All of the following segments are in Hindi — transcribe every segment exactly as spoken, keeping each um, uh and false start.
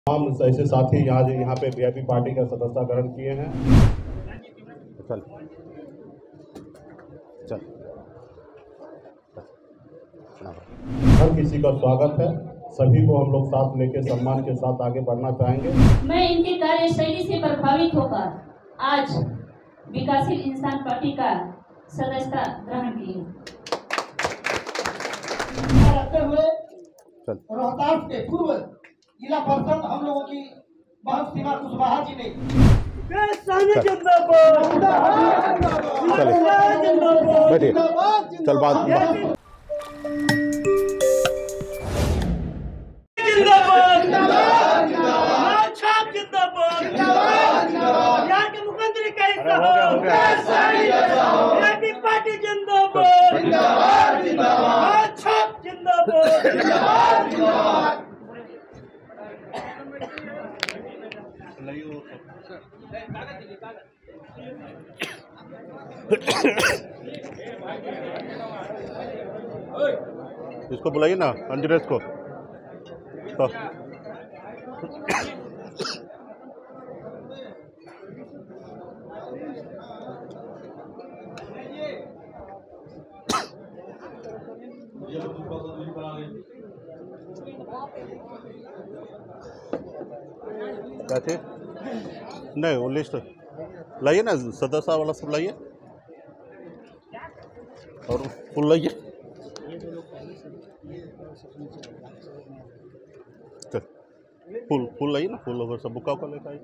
तमाम ऐसे साथी यहाँ जो यहाँ पे वीआईपी पार्टी का सदस्यता ग्रहण किए हैं। चल चल हर किसी का स्वागत है। सभी को हम लोग साथ लेके सम्मान के साथ आगे बढ़ना चाहेंगे। मैं इनकी कार्यशैली से प्रभावित होकर आज विकासशील इंसान पार्टी का सदस्यता ग्रहण की। रखते हुए रोहतास के पूर्व जिला परिषद हम लोगों की बहुत सीमा कुशवाहा जी ने बैठिए चल बात मुख्यमंत्री पार्टी जिंदाबाद जिंदाबाद जिंदाबाद। इसको बुलाइए ना अंजरेश को तो। क्या थे नहीं वो लिस्ट लाइए ना, सदस्य वाला सब लाइए और फुल लाइए। चल फुल फुल लाइए ना, फुल ओवर सब बुका उका लेकर आइए।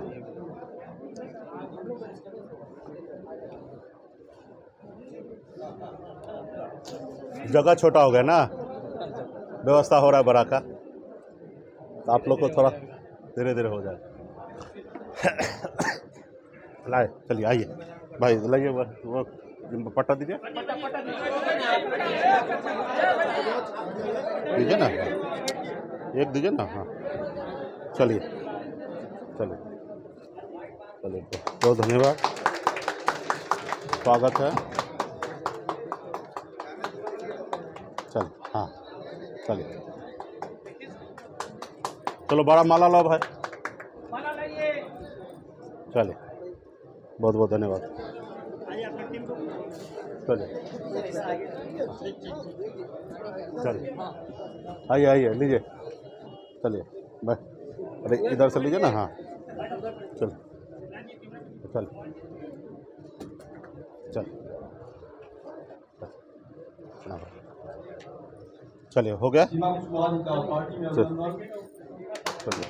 जगह छोटा हो गया ना, व्यवस्था हो रहा है बड़ा का, तो आप लोग को थोड़ा धीरे धीरे हो जाए। लाए चलिए आइए भाई, लाइए वो, वो पट्टा दीजिए दीजिए ना, एक दीजिए ना। हाँ चलिए चलिए चलिए, बहुत धन्यवाद, स्वागत है। चल हाँ चलिए, चलो बड़ा माला लो भाई, चलिए बहुत बहुत धन्यवाद। चलिए चलिए आइए आइए लीजिए, चलिए भाई, अरे इधर से लीजिए ना। हाँ चल चल चल चलिए हो गया। चलिए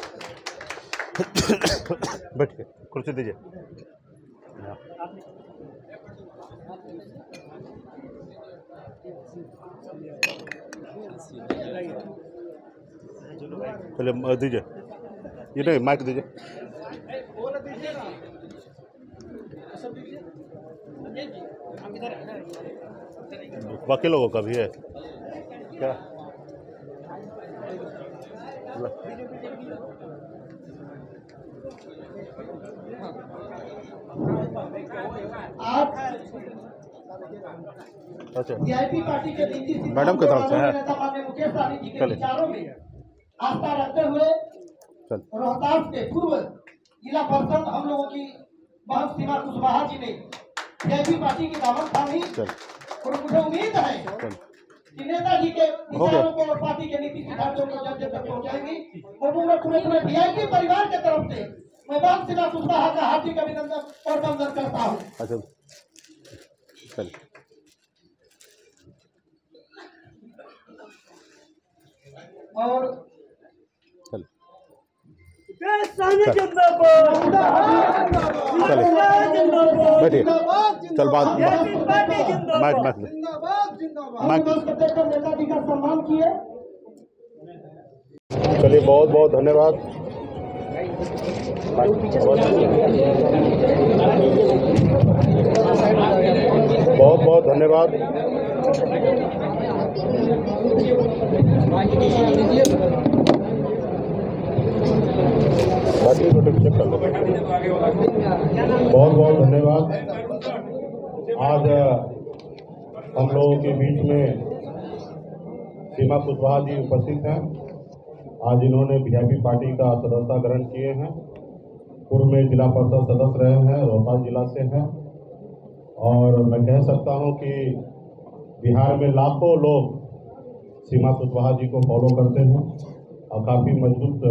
बैठिए, कुर्सी दीजिए। चलिए दीजिए, ये नहीं माइक दीजिए। बाकी लोगों का भी है क्या? अच्छा वीआईपी पार्टी के मैडम की तरफ से है। मुकेश सहनी जी के विचारों में आस्था रखते हुए चल रोहतास के पूर्व जिला परिषद हम लोगों की बहुत सीमा कुशवाहा जी ने वीआईपी पार्टी की दामन थामी और मुझे उम्मीद है कि नेताजी के विचारों को और पार्टी के नीति सिद्धांतों को जब जब तक पहुँचाएंगी और पूरे पूरे वीआईपी परिवार के तरफ से मैं बहुत सीमा कुशवाहा का हार्दिक अभिनंदन और वंदन करता हूँ। अच्छा चल और चल बैठिए चल बात माइक माइक माइक नेताजी का सम्मान किए। चलिए बहुत बहुत धन्यवाद। बहुत बहुत धन्यवाद। बाकी को चेक कर लो। बहुत बहुत धन्यवाद। आज हम लोगों के बीच में सीमा कुशवाहा जी उपस्थित हैं। आज इन्होंने वीआईपी पार्टी का सदस्यता ग्रहण किए हैं। पूर्व में जिला परिषद सदस्य रहे हैं, रोहतास जिला से हैं। और मैं कह सकता हूं कि बिहार में लाखों लोग सीमा कुशवाहा जी को फॉलो करते हैं और काफ़ी मजबूत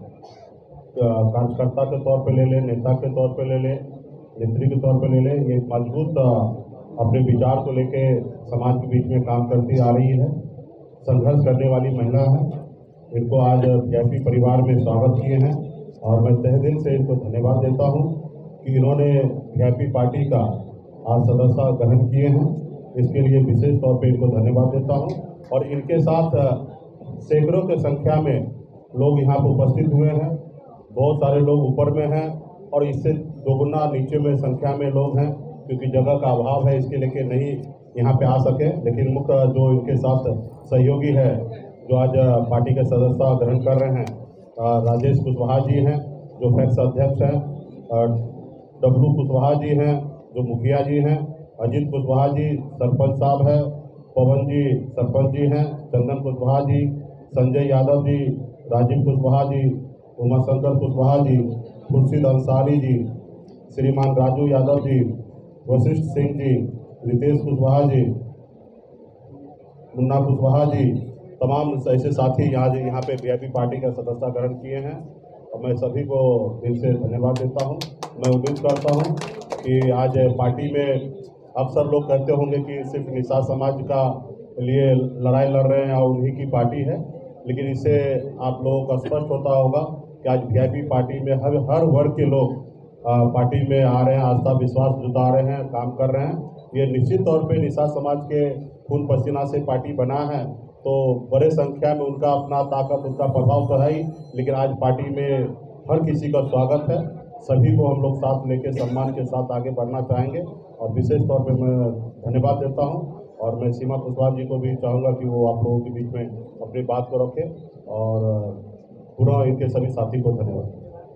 कार्यकर्ता के तौर पे ले लें, नेता के तौर पे ले लें, नेत्री के तौर पे ले लें, ये मजबूत अपने विचार को लेके समाज के बीच में काम करती आ रही है। संघर्ष करने वाली महिला है। इनको आज वीआईपी परिवार में स्वागत किए हैं और मैं तहे दिल से इनको धन्यवाद देता हूं कि इन्होंने वीआईपी पार्टी का आज सदस्यता ग्रहण किए हैं। इसके लिए विशेष तौर पे इनको धन्यवाद देता हूं। और इनके साथ सैकड़ों की संख्या में लोग यहाँ पर उपस्थित हुए हैं। बहुत सारे लोग ऊपर में हैं और इससे दोगुना नीचे में संख्या में लोग हैं, क्योंकि जगह का अभाव है, इसके लेके नहीं यहाँ पे आ सके। लेकिन मुख्य जो इनके साथ सहयोगी है, जो आज पार्टी के सदस्यता ग्रहण कर रहे हैं, राजेश कुशवाहा जी हैं जो फैक्स अध्यक्ष हैं, डब्लू कुशवाहा जी हैं जो मुखिया जी हैं, अजीत कुशवाहा जी सरपंच साहब हैं, पवन जी सरपंच जी हैं, चंदन कुशवाहा जी, संजय यादव जी, राजीव कुशवाहा जी, उमाशंकर कुशवाहा जी, खुर्शीद अंसारी जी, श्रीमान राजू यादव जी, वशिष्ठ सिंह जी, रितेश कुशवाहा जी, मुन्ना कुशवाहा जी, तमाम ऐसे साथी आज यहाँ पे वीआईपी पार्टी का सदस्यता ग्रहण किए हैं और मैं सभी को दिल से धन्यवाद देता हूँ। मैं उम्मीद करता हूँ कि आज पार्टी में अक्सर लोग कहते होंगे कि सिर्फ निषाद समाज का लिए लड़ाई लड़ रहे हैं और उन्हीं की पार्टी है, लेकिन इससे आप लोगों को स्पष्ट होता होगा कि आज वीआईपी पार्टी में हर हर वर्ग के लोग आ, पार्टी में आ रहे हैं, आस्था विश्वास जुटा रहे हैं, काम कर रहे हैं। ये निश्चित तौर पे निषाद समाज के खून पसीना से पार्टी बना है, तो बड़े संख्या में उनका अपना ताकत, उनका प्रभाव तो है ही, लेकिन आज पार्टी में हर किसी का स्वागत है। सभी को हम लोग साथ लेके सम्मान के साथ आगे बढ़ना चाहेंगे और विशेष तौर पे मैं धन्यवाद देता हूं। और मैं सीमा कुशवाहा जी को भी चाहूँगा कि वो आप लोगों के बीच में अपनी बात को रखें और पूरा इनके सभी साथी को धन्यवाद।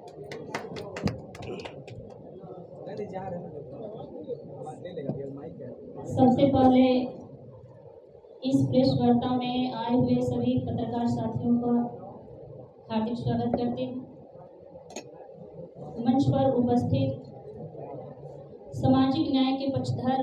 सबसे पहले इस प्रेस वार्ता में आए हुए सभी पत्रकार साथियों का हार्दिक स्वागत करते हैं। मंच पर उपस्थित सामाजिक न्याय के पक्षधर,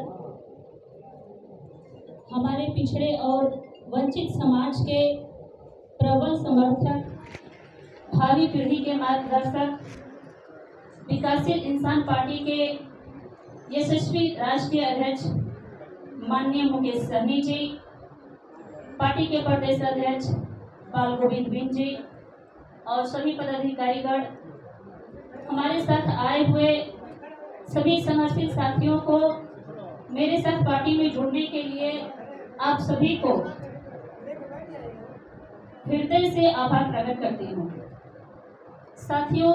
हमारे पिछड़े और वंचित समाज के प्रबल समर्थक, भावी पीढ़ी के मार्गदर्शक, विकासशील इंसान पार्टी के यशस्वी राष्ट्रीय अध्यक्ष माननीय मुकेश सहनी जी, पार्टी के प्रदेश अध्यक्ष बाल गोविंद बिंद जी और सभी पदाधिकारीगण, हमारे साथ आए हुए सभी संगठित साथियों को, मेरे साथ पार्टी में जुड़ने के लिए आप सभी को हृदय से आभार प्रकट करती हूँ। साथियों,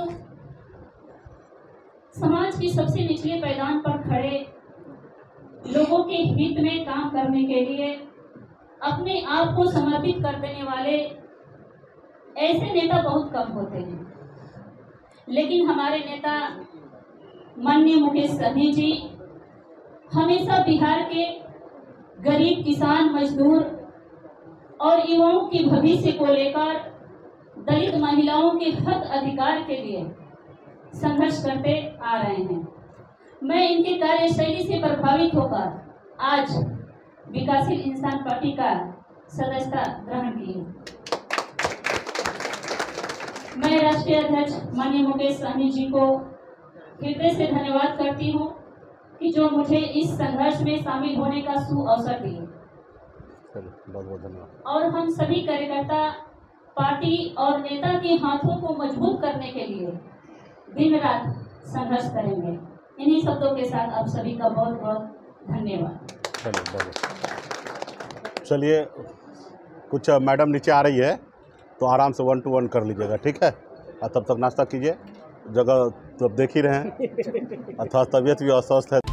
समाज की सबसे निचले पैदान पर खड़े लोगों के हित में काम करने के लिए अपने आप को समर्पित कर देने वाले ऐसे नेता बहुत कम होते हैं, लेकिन हमारे नेता माननीय मुकेश सहनी जी हमेशा बिहार के गरीब, किसान, मजदूर और युवाओं के भविष्य को लेकर दलित महिलाओं के हक अधिकार के लिए संघर्ष करते आ रहे हैं। मैं इनके कार्यशैली से प्रभावित होकर आज विकासशील इंसान पार्टी का सदस्यता ग्रहण की। मैं राष्ट्रीय अध्यक्ष माननीय मुकेश सहनी जी को हृदय से धन्यवाद करती हूँ कि जो मुझे इस संघर्ष में शामिल होने का सुअवसर दिए। बहुत बहुत धन्यवाद। और हम सभी कार्यकर्ता पार्टी और नेता के हाथों को मजबूत करने के लिए दिन रात संघर्ष करेंगे। इन्हीं शब्दों के साथ आप सभी का बहुत बहुत धन्यवाद। चलिए, कुछ मैडम नीचे आ रही है तो आराम से वन टू वन कर लीजिएगा, ठीक है? और तब तक नाश्ता कीजिए, जगह तो अब देख ही रहे हैं, अथवा तबीयत भी अस्वस्थ है।